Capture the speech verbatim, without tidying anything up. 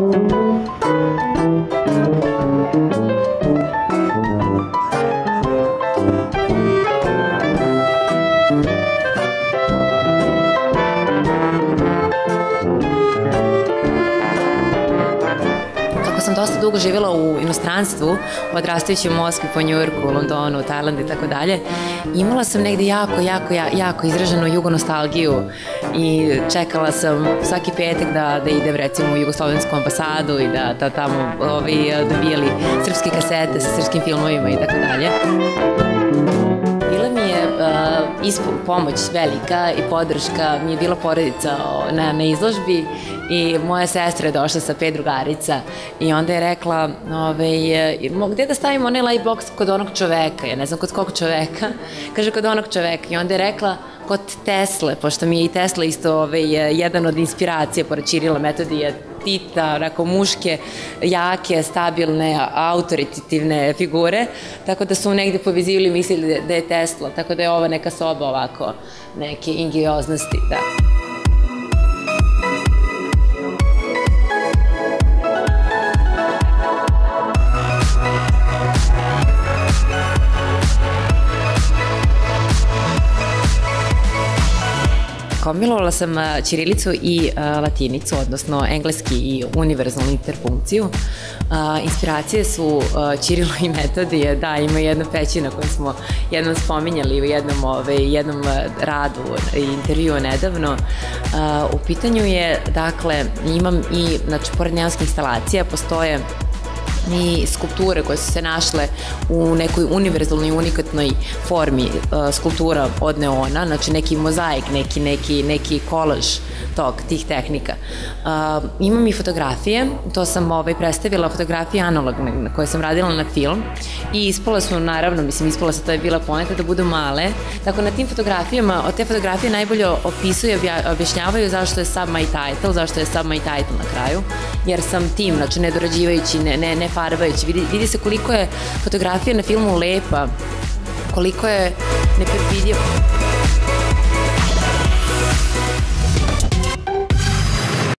Sam dosta dugo živjela u inostranstvu, odrastajući u Moskvi, po Njujorku, Londonu, Tajlandu i tako dalje. Imala sam negde jako, jako, jako izraženu jugonostalgiju i čekala sam svaki petak da idem recimo u Jugoslovensku ambasadu i da tamo dobijali srpske kasete sa srpskim filmovima i tako dalje. Bila mi je pomoć velika i podrška, mi je bila porodica na izložbi i moja sestra je došla sa pet drugarica i onda je rekla gde da stavimo onaj lightbox kod onog čoveka, ja ne znam kod kog čoveka, kaže kod onog čoveka i onda je rekla kod Tesle, pošto mi je i Tesla isto jedan od inspiracija pored Ćirila Metodija, Tita, onako muške, jake, stabilne, autoritativne figure, tako da su negde povezivali i mislili da je Tesla, tako da je ova neka soba ovako, neke ingioznosti, da. Kombilovala sam ćirilicu i latinicu, odnosno engleski i univerzalnu interpunkciju. Inspiracije su Ćirilo i Metodije, da, ima jedna pećina koju smo jednom spominjali u jednom radu i intervjuu nedavno. U pitanju je, dakle, imam i, znači, pored neonskih instalacija postoje i skulpture koje su se našle u nekoj univerzalnoj i unikatnoj formi skulptura od neona, znači neki mozaik, neki kolaž tih tehnika. Imam i fotografije, to sam predstavila fotografije analogne koje sam radila na film i ispala su, naravno, mislim, ispala su, to je bila poenta da budu male, tako na tim fotografijama, od te fotografije najbolje opisuju i objašnjavaju zašto je sub my title, zašto je sub my title na kraju, jer sam tim, znači ne dorađivajući, ne farbajući, vidi se koliko je fotografija na filmu lepa, koliko je nepredvidljiva.